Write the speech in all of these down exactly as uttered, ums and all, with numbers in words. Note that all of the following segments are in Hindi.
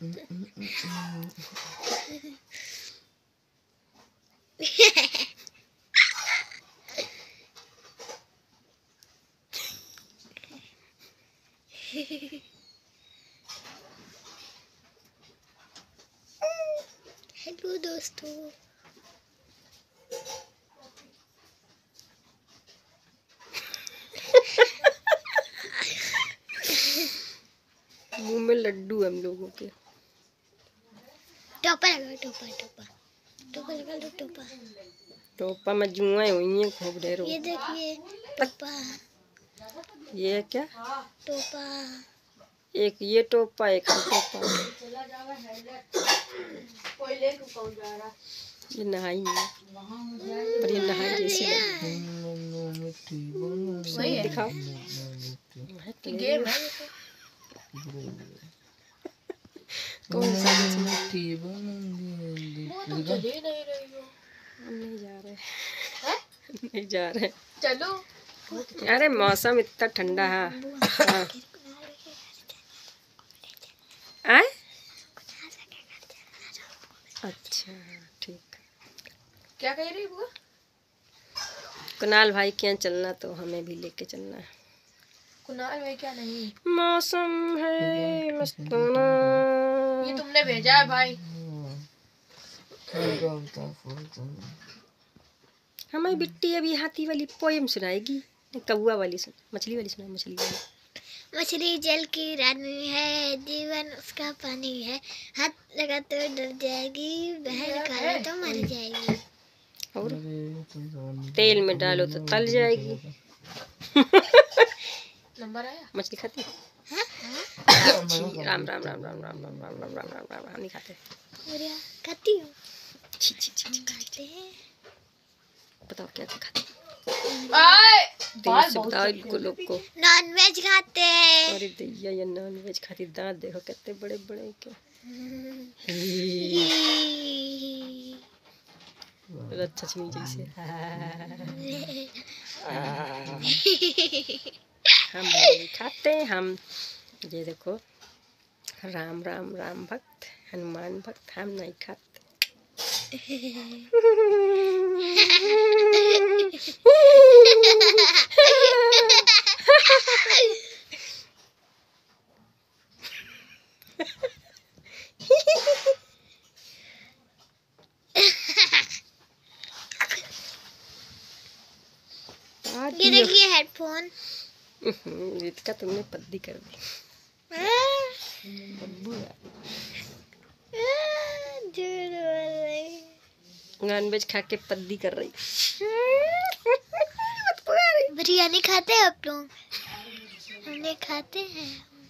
हेलो दोस्तों, मुंह में लड्डू हम लोगों के। टोपा लगा, टोपा टोपा टोपा लगा लो, टोपा टोपा में जुआएं हुई हैं खूब ढेरों। ये देखिए टोपा। ये क्या टोपा? एक ये टोपा, एक टोपा। ये नहाई नहीं पर ये नहाई जैसी लगी। दिखाओ गेम है। कौन सा नहीं जा रहे हैं? नहीं जा रहे। चलो। अरे मौसम इतना ठंडा है। हाँ। आए? अच्छा ठीक। क्या कह रही बुआ? कुणाल भाई के यहाँ चलना तो हमें भी लेके चलना है। कुणाल भाई क्या नहीं? मौसम है मस्ताना। ये तुमने भेजा है भाई। हमारी बिट्टी अभी हाथी वाली पोयम सुनाएगी। कौवा वाली सुन, मछली वाली सुना। मछली वाली। मछली जल की रानी है, जीवन उसका पानी है, हाथ लगा तो डर जाएगी, बहन खाए तो मर जाएगी, और तेल में डालो तो तल जाएगी। नंबर आया? मछली खाती है? राम राम राम राम राम राम राम राम राम राम राम राम। हम नहीं खाते। खाती हूँ। छी छी छी खाते हैं। बताओ क्या क्या खाते? से बताओ इनको लोग को। नॉन वेज खाते हैं। अरे दैया ये नॉन वेज खाती। दांत देखो कितने बड़े बड़े के। अच्छा छीन जैसे। हम नहीं खाते हम। ये देखो राम राम राम भक्त, हनुमान भक्त, हम नहीं खाते। ये देखिए हेडफोन। इसका तुमने पद्दी कर दी। नॉन वेज खा के पद्दी कर रही। बिरयानी खाते हैं आप लोग? हमने खाते हैं।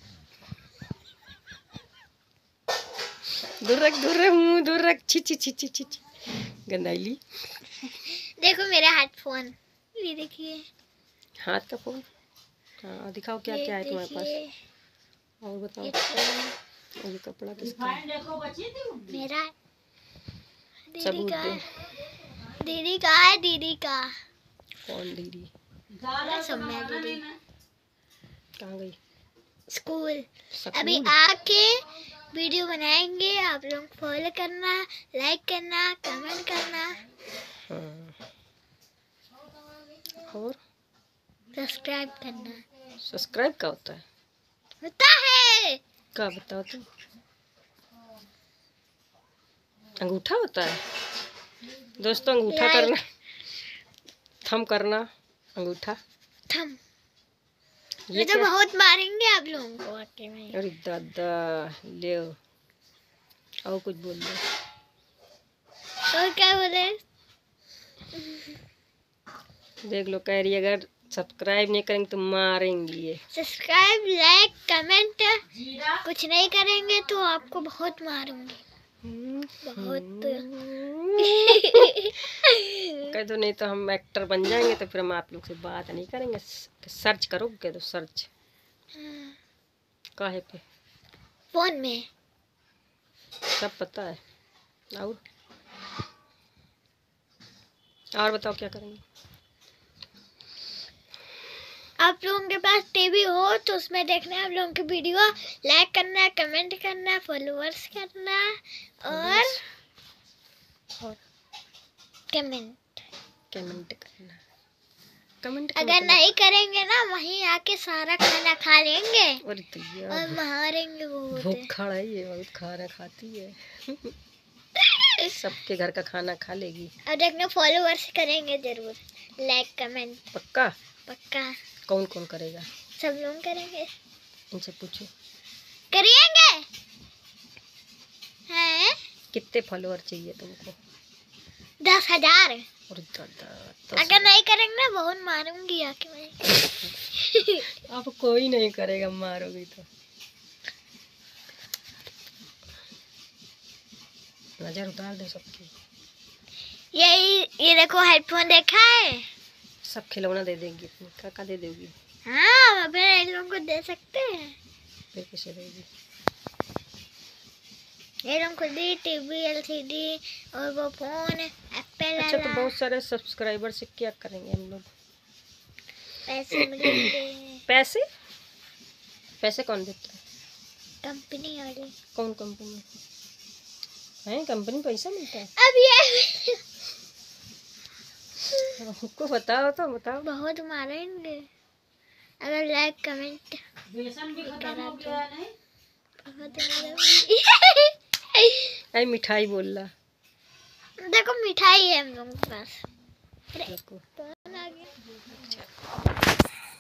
दूर रख, दूर रख, मुंह दूर रख। छी छी छी छी छी गंदाइली। देखो मेरा हेडफोन, ये देखिए। हाथ का फोन। हाँ दिखाओ क्या क्या है तुम्हारे पास। और बताओ। और ये कपड़ा किसका है? मेरा। सबूत दीदी का दो। दीदी का है, दीदी का। कौन दीदी? सम्या दीदी। कहाँ गई? स्कूल। सकूल? अभी आके वीडियो बनाएंगे, आप लोग फॉलो करना, लाइक करना, कमेंट करना। हाँ। और सब्सक्राइब करना। सब्सक्राइब क्या होता है? होता है। क्या बताओ तुम? अंगूठा होता है दोस्तों। अंगूठा करना, थम करना, अंगूठा थम। ये ये तो बहुत मारेंगे आप लोगों को आके में। अरे दादा ले। और कुछ बोल दो। और क्या बोले? देख लो कह रही अगर सब्सक्राइब नहीं करेंगे तो मारेंगी ये। सब्सक्राइब, लाइक, कमेंट कुछ नहीं करेंगे तो आपको बहुत मारूंगी। बहुत। कह दो नहीं तो हम एक्टर बन जाएंगे तो फिर हम आप लोग से बात नहीं करेंगे। सर्च करो, कह दो सर्च। काहे पे? फोन में सब पता है। और और बताओ क्या करेंगे? आप लोगों के पास टीवी हो तो उसमें देखना है आप लोगों की वीडियो, लाइक करना, कमेंट करना, फॉलोअर्स करना और और कमेंट कमेंट करना। कमेंट अगर नहीं करेंगे ना वहीं आके सारा खाना खा लेंगे और तो और मारेंगे वो होते। भूखा है, बहुत खाना खाती है। सबके घर का खाना खा लेगी। और देखना फॉलोअर्स करेंगे जरूर, लाइक कमेंट पक्का? पक्का कौन कौन करेगा? सब लोग करेंगे। इनसे पूछो। करेंगे हैं? कितने फॉलोअर चाहिए तुमको? दस हजार। और दादा अगर नहीं करेंगे ना बहुत मारूंगी आके मैं। अब कोई नहीं करेगा, मारोगी तो। नजर उतार दे सबकी। यही ये देखो हेडफोन देखा है, सब खिलौना दे देंगी। काका दे देगी? हाँ फिर इन लोगों को दे सकते हैं। फिर कैसे देगी? ये लोग खुद ही टीवी, एलसीडी और वो फोन एप्पल। अच्छा तो बहुत सारे सब्सक्राइबर से क्या करेंगे हम लोग? पैसे मिलेंगे। पैसे? पैसे कौन देता है? कंपनी वाले। कौन कंपनी है? कंपनी पैसा मिलता है? अब ये हमको बताओ तो बताओ। बहुत मारेंगे अगर लाइक कमेंट बेसन भी खत्म हो गया नहीं? बहुत मारेंगे। अरे मिठाई बोल रहा। देखो मिठाई है हम लोगों के पास। देखो कौन आ गया?